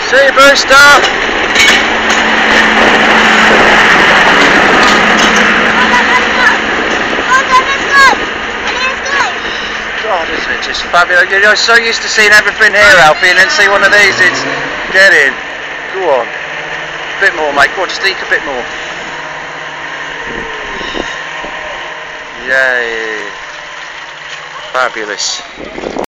See you, Brewster! God, isn't it just fabulous? You're so used to seeing everything here, Alfie, and then see one of these, it's... Get in. Go on. A bit more, mate. Go on, just eke a bit more. Yay. Fabulous.